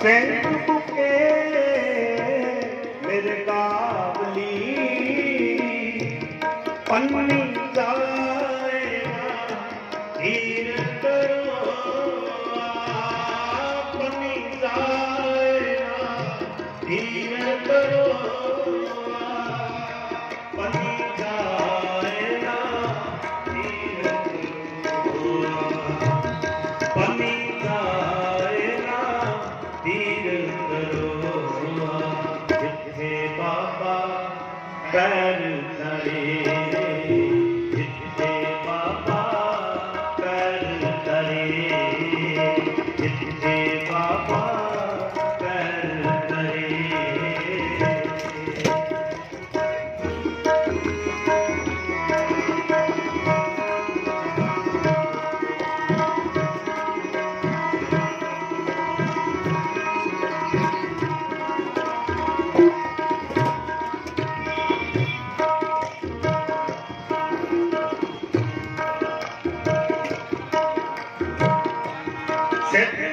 bouquet मेरे काबली पन्नी जाए धीर करो पन्नी जाए धीर करो पन्नी जाए धीर करो पन्नी जाए धीर करो जिथे बाबा पैर धरे जिथे बाबा पैर धरे जिथे बाबा पैर धरे Set